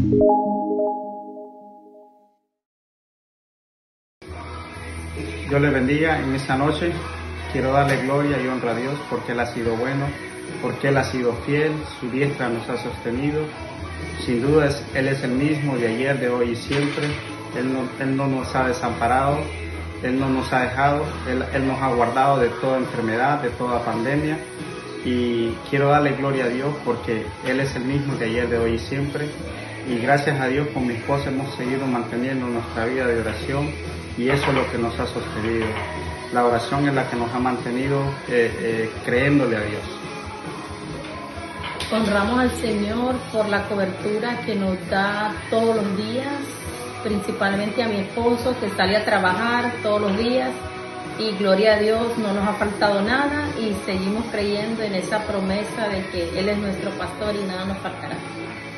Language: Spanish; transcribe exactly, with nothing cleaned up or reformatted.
Dios le bendiga en esta noche. Quiero darle gloria y honra a Dios porque Él ha sido bueno, porque Él ha sido fiel, su diestra nos ha sostenido. Sin duda es, Él es el mismo de ayer, de hoy y siempre. Él no, Él no nos ha desamparado, Él no nos ha dejado, Él, Él nos ha guardado de toda enfermedad, de toda pandemia. Y quiero darle gloria a Dios porque Él es el mismo de ayer, de hoy y siempre. Y gracias a Dios con mi esposa hemos seguido manteniendo nuestra vida de oración y eso es lo que nos ha sostenido. La oración es la que nos ha mantenido eh, eh, creyéndole a Dios. Honramos al Señor por la cobertura que nos da todos los días, principalmente a mi esposo que sale a trabajar todos los días y gloria a Dios no nos ha faltado nada y seguimos creyendo en esa promesa de que Él es nuestro pastor y nada nos faltará.